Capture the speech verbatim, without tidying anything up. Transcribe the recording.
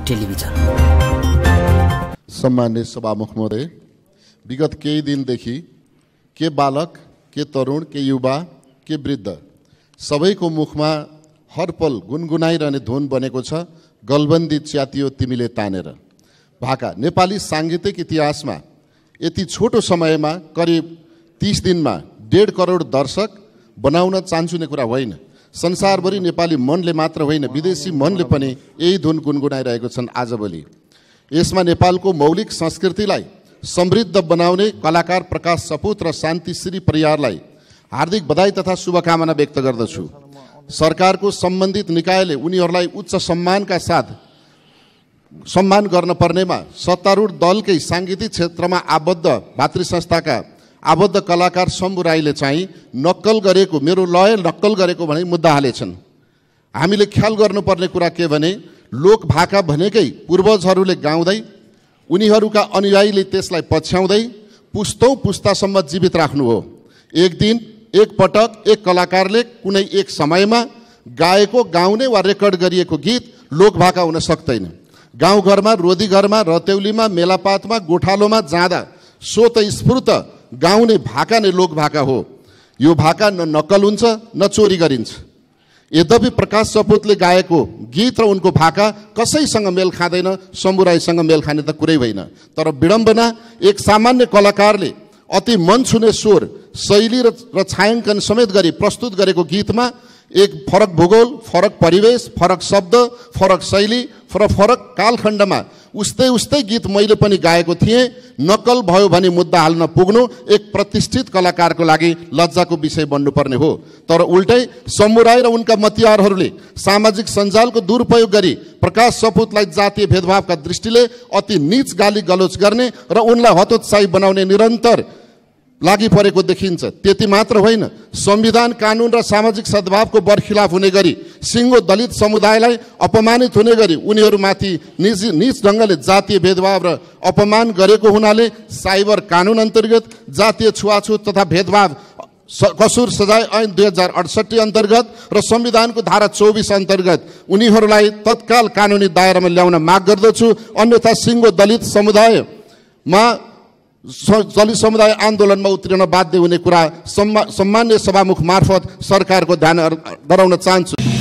Television. सम्मान्य सभामुख महोदय, विगत केही दिनदेखि के बालक, के तरुण, के युवा, के वृद्ध सबैको मुखमा हर पल गुनगुनाइरहने धुन बनेको छ, गलबन्दी च्यातियो तिमीले तानेर। भाका नेपाली साङ्गीतिक इतिहासमा यति छोटो समयमा करिब तीस दिनमा डेढ करोड दर्शक बनाउन चान्चुने कुरा होइन। संसारभरि नेपाली मनले मात्र होइन, विदेशी मनले पनि यही धुन गुनगुनाइरहेको छन् आजभोलि। यसमा नेपालको मौलिक संस्कृतिलाई समृद्ध बनाउने कलाकार प्रकाश सपुत र शान्ति श्री परियारलाई हार्दिक बधाई तथा शुभकामना व्यक्त गर्दछु। सरकारको सम्बन्धित निकायले उनीहरूलाई उच्च सम्मानका साथ सम्मान गर्न पर्नेमा सत्तारूढ दलकै साङ्गीतिक क्षेत्रमा आबद्ध भातृ संस्थाका आबद्ध कलाकार शम्भु राईले चाहिँ नक्कल गरेको, मेरो लय नक्कल गरेको भने मुद्दा हालेछन्। हामीले ख्याल गर्नुपर्ने कुरा के भने लोक भाका भनेकै पूर्वजहरूले गाउँदै उनीहरूका अनुयायीले त्यसलाई पछ्याउँदै पुस्तौँ पुस्तासम्म जीवित राख्नु हो। एक दिन एक पटक एक कलाकारले कुनै एक समयमा गाएको, गाउने वा रेकर्ड गरिएको गीत लोकभाका हुन सक्दैन। गाउँघरमा, रोदी घरमा, रतेउलीमा, मेलापातमा, गोठालोमा जाँदा स्वत स्फूर्त गाउने भाका नै लोकभाका हो। यो भाका न नक्कल हुन्छ न चोरी गरिन्छ। यद्यपि प्रकाश सपुतले गाएको गीत र उनको भाका कसैसँग मेल खाँदैन, शम्भु राईसँग मेल खाने त कुरै होइन। तर विडम्बना, एक सामान्य कलाकारले अति मन छुने स्वर, शैली र छायाङ्कन समेत गरी प्रस्तुत गरेको गीतमा एक फरक भूगोल, फरक परिवेश, फरक शब्द, फरक शैली र फरक कालखण्डमा उस्तै उस्तै गीत मैले पनि गाएको थिएँ, नक्कल भयो भने मुद्दा हाल्न पुग्नु एक प्रतिष्ठित कलाकारको लागि लज्जाको विषय बन्नुपर्ने हो। तर उल्टै शम्भु राई र उनका मतियारहरूले सामाजिक सञ्जालको दुरुपयोग गरी प्रकाश सपुतलाई जातीय भेदभावका दृष्टिले अति नीच गाली गलोच गर्ने र उनलाई हतोत्साही बनाउने निरन्तर लागि परेको देखिन्छ। त्यति मात्र होइन, संविधान, कानुन र सामाजिक सद्भावको बरखिलाफ हुने गरी सिङ्गो दलित समुदायलाई अपमानित हुने गरी उनीहरूमाथि निज निज ढङ्गले जातीय भेदभाव र अपमान गरेको हुनाले साइबर कानुन अन्तर्गत जातीय छुवाछुत तथा भेदभाव कसुर सजाय ऐन दुई हजार अडसट्ठी अन्तर्गत र संविधानको धारा चौबिस अन्तर्गत उनीहरूलाई तत्काल कानुनी दायरामा ल्याउन माग गर्दछु। अन्यथा सिङ्गो दलित समुदायमा दलित समुदाय आन्दोलनमा उत्रिन बाध्य हुने कुरा सम्मान्य सभामुख मार्फत सरकारको ध्यान गराउन चाहन्छु।